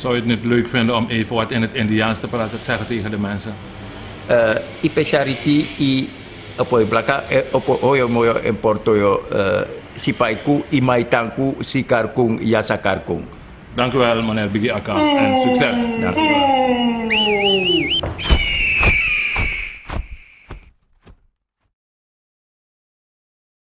Zou je het niet leuk vinden om even wat in het Indiaans te praten, te zeggen tegen de mensen? Ipe charity i apoy blaka opo hoyo moyo en porto yo sipaiku imaitanku sikarkung yasakarkung. Dank u wel, meneer Biggie Akka, en succes. Dank u wel.